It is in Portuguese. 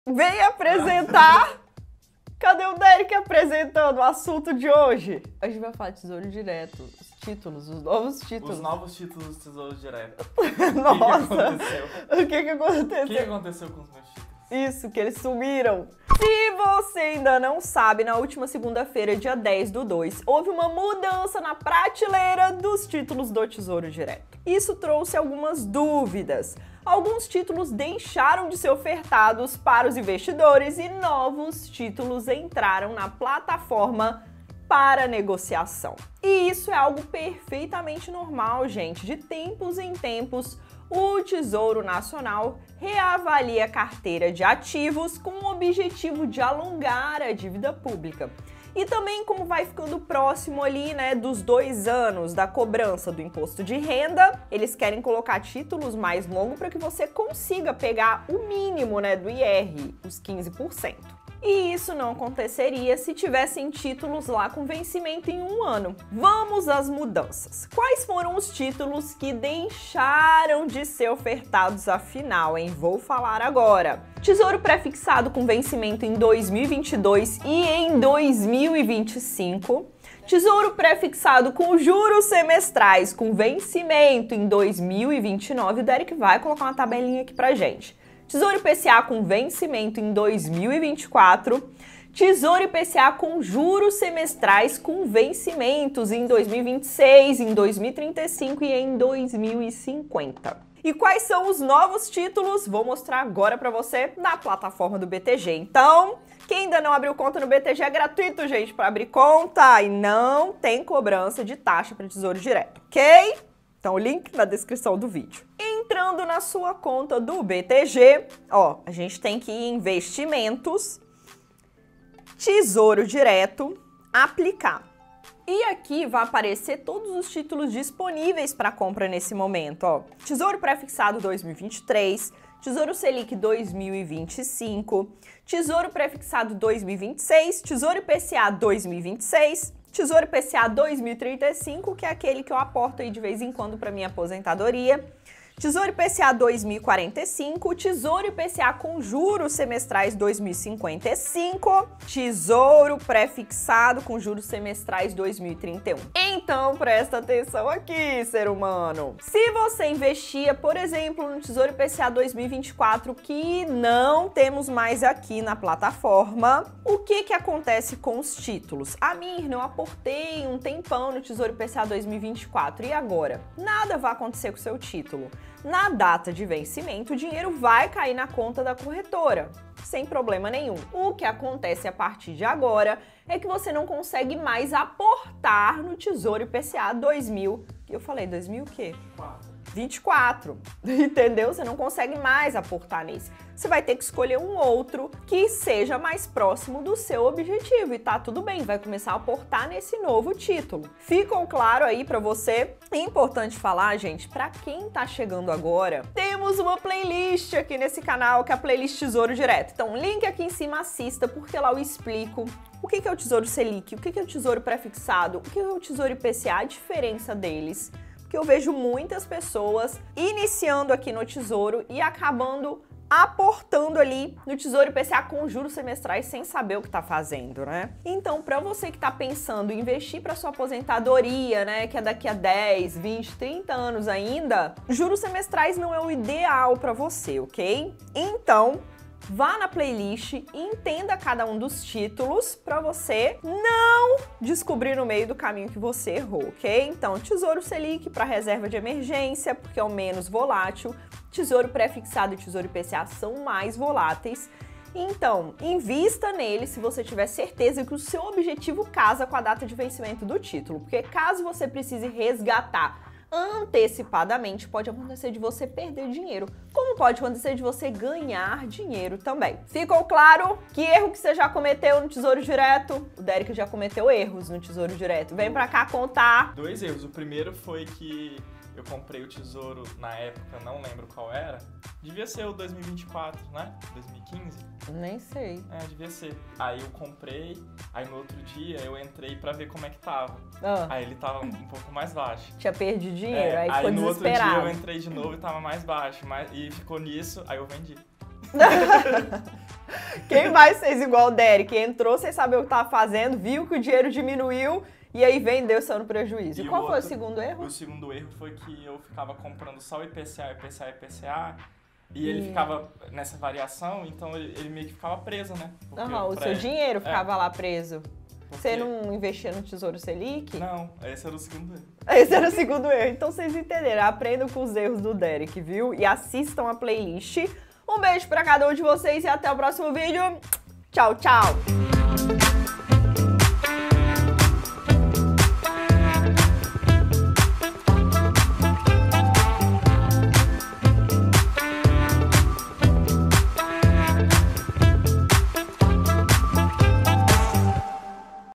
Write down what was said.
vem apresentar. Cadê o Derek apresentando o assunto de hoje? A gente vai falar de Tesouro Direto, os títulos, os novos títulos. Os novos títulos do Tesouro Direto. Nossa! O que aconteceu? O que aconteceu? O que aconteceu com os meus títulos? Isso, que eles sumiram. Se você ainda não sabe, na última segunda-feira, dia 10/2, houve uma mudança na prateleira dos títulos do Tesouro Direto. Isso trouxe algumas dúvidas. Alguns títulos deixaram de ser ofertados para os investidores e novos títulos entraram na plataforma para negociação. E isso é algo perfeitamente normal, gente. De tempos em tempos, o Tesouro Nacional reavalia a carteira de ativos com o objetivo de alongar a dívida pública. E também, como vai ficando próximo ali, né, dos 2 anos da cobrança do imposto de renda, eles querem colocar títulos mais longos para que você consiga pegar o mínimo, né, do IR, os 15%. E isso não aconteceria se tivessem títulos lá com vencimento em 1 ano. Vamos às mudanças. Quais foram os títulos que deixaram de ser ofertados afinal, hein? Vou falar agora. Tesouro pré-fixado com vencimento em 2022 e em 2025. Tesouro pré-fixado com juros semestrais com vencimento em 2029. O Derek vai colocar uma tabelinha aqui pra gente. Tesouro IPCA com vencimento em 2024, Tesouro IPCA com juros semestrais com vencimentos em 2026, em 2035 e em 2050. E quais são os novos títulos? Vou mostrar agora para você na plataforma do BTG. Então, quem ainda não abriu conta no BTG é gratuito, gente, para abrir conta e não tem cobrança de taxa para Tesouro Direto, ok? Então, o link na descrição do vídeo. Entrando na sua conta do BTG, ó, a gente tem que ir em investimentos, Tesouro Direto, aplicar. E aqui vai aparecer todos os títulos disponíveis para compra nesse momento, ó. Tesouro pré-fixado 2023, Tesouro Selic 2025, Tesouro pré-fixado 2026, Tesouro IPCA 2026, Tesouro IPCA 2035, que é aquele que eu aporto aí de vez em quando para minha aposentadoria. Tesouro IPCA 2045, Tesouro IPCA com juros semestrais 2055, Tesouro pré-fixado com juros semestrais 2031. Então, presta atenção aqui, ser humano. Se você investia, por exemplo, no Tesouro IPCA 2024, que não temos mais aqui na plataforma, o que acontece com os títulos? A Mirna, eu aportei um tempão no Tesouro IPCA 2024, e agora? Nada vai acontecer com o seu título. Na data de vencimento, o dinheiro vai cair na conta da corretora, sem problema nenhum. O que acontece a partir de agora é que você não consegue mais aportar no Tesouro IPCA 2000. Eu falei 2000 o quê? 24, entendeu? Você não consegue mais aportar nesse. Você vai ter que escolher um outro que seja mais próximo do seu objetivo e tá tudo bem, vai começar a aportar nesse novo título. Ficou claro aí pra você? É importante falar, gente, pra quem tá chegando agora, temos uma playlist aqui nesse canal, que é a playlist Tesouro Direto. Então, link aqui em cima, assista, porque lá eu explico o que é o Tesouro Selic, o que é o Tesouro pré-fixado, o que é o Tesouro IPCA, a diferença deles. Que eu vejo muitas pessoas iniciando aqui no Tesouro e acabando aportando ali no Tesouro IPCA com juros semestrais sem saber o que tá fazendo, né? Então, para você que tá pensando em investir para sua aposentadoria, né, que é daqui a 10, 20, 30 anos ainda, juros semestrais não é o ideal para você, ok? Então, vá na playlist e entenda cada um dos títulos para você não descobrir no meio do caminho que você errou, ok? Então, Tesouro Selic para reserva de emergência, porque é o menos volátil. Tesouro pré-fixado e Tesouro IPCA são mais voláteis. Então, invista nele se você tiver certeza que o seu objetivo casa com a data de vencimento do título, porque caso você precise resgatar antecipadamente, pode acontecer de você perder dinheiro, como pode acontecer de você ganhar dinheiro também. Ficou claro que erro que você já cometeu no Tesouro Direto? O Derek já cometeu erros no Tesouro Direto. Vem pra cá contar. 2 erros. O primeiro foi que eu comprei o Tesouro na época, não lembro qual era. Devia ser o 2024, né? 2015? Nem sei. É, devia ser. Aí eu comprei, aí no outro dia eu entrei pra ver como é que tava. Aí ele tava um pouco mais baixo. Tinha perdido dinheiro, aí ficou no outro desesperado. dia eu entrei de novo e tava mais baixo. E ficou nisso, aí eu vendi. Quem mais fez igual o Derek? Entrou sem saber o que tava fazendo, viu que o dinheiro diminuiu e aí vendeu saindo no prejuízo. E qual foi o segundo erro? O segundo erro foi que eu ficava comprando só o IPCA, IPCA, IPCA e ele ficava nessa variação, então ele meio que ficava preso, né? O seu dinheiro ficava lá preso. Você não investia no Tesouro Selic? Não, esse era o segundo erro. Esse era o segundo erro. Então vocês entenderam. Aprendam com os erros do Derek, viu? E assistam a playlist. Um beijo pra cada um de vocês e até o próximo vídeo. Tchau, tchau!